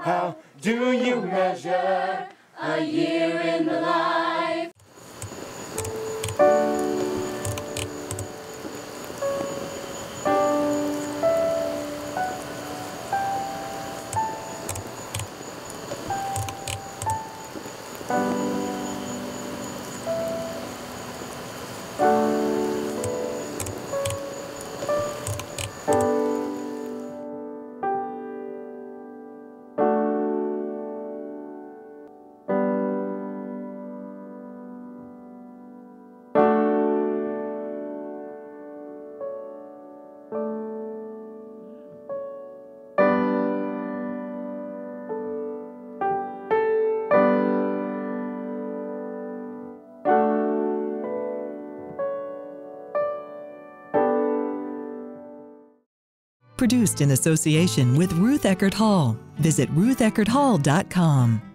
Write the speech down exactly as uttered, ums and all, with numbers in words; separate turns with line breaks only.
How do you measure a year in the life?
Produced in association with Ruth Eckerd Hall. Visit ruth eckerd hall dot com.